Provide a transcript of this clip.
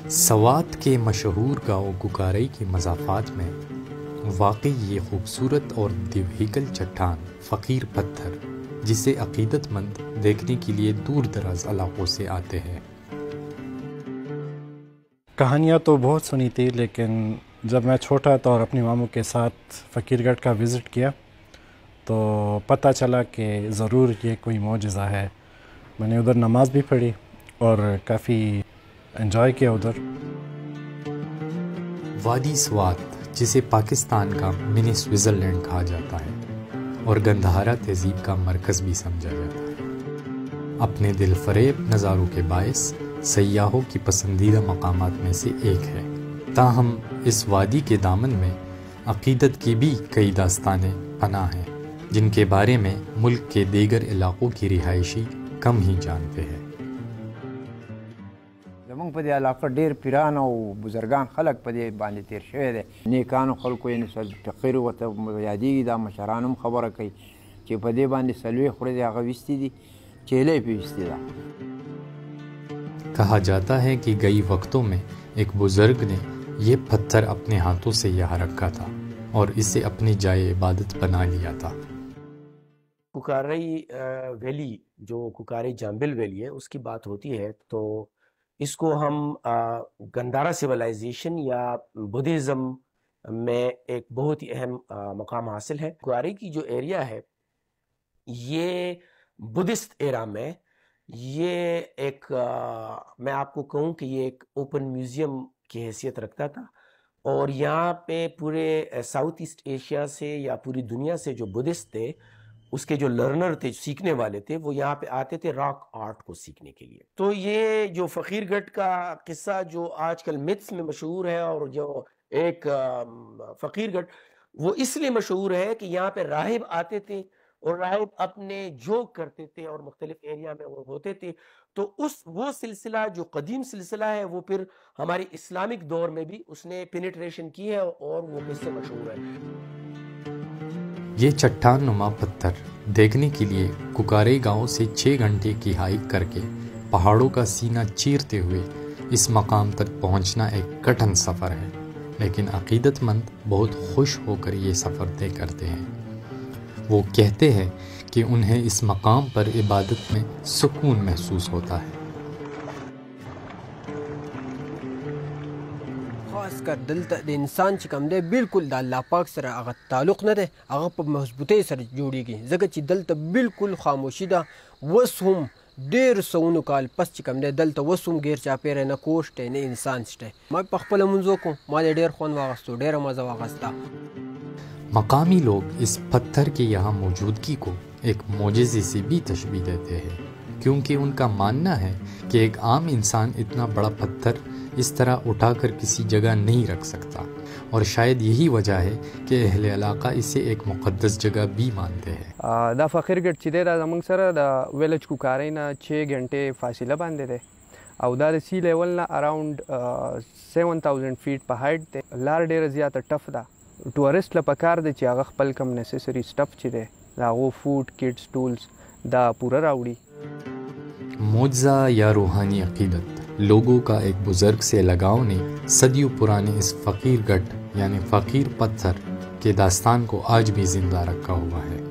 سوات کے مشہور گاؤں کوکارئی کے مضافات میں واقع یہ خوبصورت اور دیوہیکل چٹان فقیر پتھر، جسے عقیدت مند دیکھنے کے لیے دور دراز علاقوں سے آتے ہیں۔ کہانیاں تو بہت سنی تھی، لیکن جب میں چھوٹا تھا اور اپنی ماموں کے ساتھ فقیر گڑھ کا وزٹ کیا تو پتہ چلا کہ ضرور یہ کوئی معجزہ ہے۔ میں نے ادھر نماز بھی پڑھی اور کافی انجوائے کیا ادھر۔ وادی سوات، جسے پاکستان کا منی سوئٹزرلینڈ کہا جاتا ہے اور گندھارا تہذیب کا مرکز بھی سمجھا جاتا ہے، اپنے دل فریب نظاروں کے باعث سیاحوں کی پسندیدہ مقامات میں سے ایک ہے۔ تاہم اس وادی کے دامن میں عقیدت کی بھی کئی داستانیں پناہ ہیں، جن کے بارے میں ملک کے دیگر علاقوں کی رہائشی کم ہی جانتے ہیں۔ زمونږ په دې علاقه ډېر پیران او بزرګان خلک په دې باندې تیر شوی دی، نیکانو خلکو یې فقیر ورته یادېږي، دا مشران هم خبره کوي چې په دې باندې څلوېښت ورځې هغه ویستي دي، چیلۍ پې ویستې ده۔ کہا جاتا ہے کہ کئی وقتوں میں ایک بزرگ نے یہ پتھر اپنے ہاتھوں سے یہاں رکھا تھا اور اسے اپنی جائے عبادت بنا لیا تھا۔ کوکارئی ویلی، جو کوکارئی جامبل ویلی ہے، اس کی بات ہوتی ہے تو اس کو ہم گندھارا سیولائزیشن یا بدھزم میں ایک بہت ہی اہم مقام حاصل ہے۔ کوکارئی کی جو ایریا ہے یہ بدھسٹ ایرا میں یہ ایک میں آپ کو کہوں کہ یہ ایک اوپن میوزیم کی حیثیت رکھتا تھا، اور یہاں پہ پورے ساؤتھ ایسٹ ایشیا سے یا پوری دنیا سے جو بدھسٹ تھے، اس کے جو لرنر تھے، سیکھنے والے تھے، وہ یہاں پہ آتے تھے راک آرٹ کو سیکھنے کے لیے۔ تو یہ جو فقیر گڑھ کا قصہ جو آج کل میتھس میں مشہور ہے، اور جو ایک فقیر گڑھ وہ اس لیے مشہور ہے کہ یہاں پہ راہب آتے تھے اور راہب اپنے جوگ کرتے تھے اور مختلف ایریا میں وہ ہوتے تھے، تو وہ سلسلہ جو قدیم سلسلہ ہے وہ پھر ہماری اسلامک دور میں بھی اس نے پینیٹریشن کی ہے اور وہ قصے مشہور ہے۔ یہ چٹان نما پتھر دیکھنے کے لیے کوکارئی گاؤں سے 6 گھنٹے کی ہائیک کر کے پہاڑوں کا سینہ چیرتے ہوئے اس مقام تک پہنچنا ایک کٹھن سفر ہے، لیکن عقیدت مند بہت خوش ہو کر یہ سفر طے کرتے ہیں۔ وہ کہتے ہیں کہ انہیں اس مقام پر عبادت میں سکون محسوس ہوتا ہے۔ خاص کر دلته د انسان چې کوم دی بالکل د الله پاک سره هغه تعلق نه دی، هغه په مضبوطۍ سره جوړیږي، ځکه چې دلته بالکل خاموشي ده۔ اوس هم ډېر سوونو کال پس چې کوم دی دلته اوس هم غیر چاپیره نه کور شته نه انسان شته۔ ما په خپله لمونځ وکړو، ما یې ډېر خوند واخیستو، ډېره مزه واخیسته۔ مقامی لوگ اس پتھر کے یہاں موجودگی کو ایک معجزے سے بھی تشبیہ دیتے ہیں، کیونکہ ان کا ماننا ہے کہ ایک عام انسان اتنا بڑا پتھر اس طرح اٹھا کر کسی جگہ نہیں رکھ سکتا، اور شاید یہی وجہ ہے کہ اہل علاقہ اسے ایک مقدس جگہ بھی مانتے ہیں۔ دا فقیر گڑھ چې دی دا زموږ سره د ویلج کوکارۍ نه 6 غنټې فاصله باندې دی، او دا د سی لیول نه اراوند 7000 فیټ په هایټ دی۔ لار ډېره زیاته ټف ده، ټورسټ له پکار دی چې هغه خپل کم نیسسري سټف چې دی د هغو فوډ کټس ټولز دا پوره راوړي۔ معجزہ یا روحانی عقیدت، لوگوں کا ایک بزرگ سے لگاؤ نے صدیوں پرانے اس فقیر گڑھ یعنی فقیر پتھر کے داستان کو آج بھی زندہ رکھا ہوا ہے۔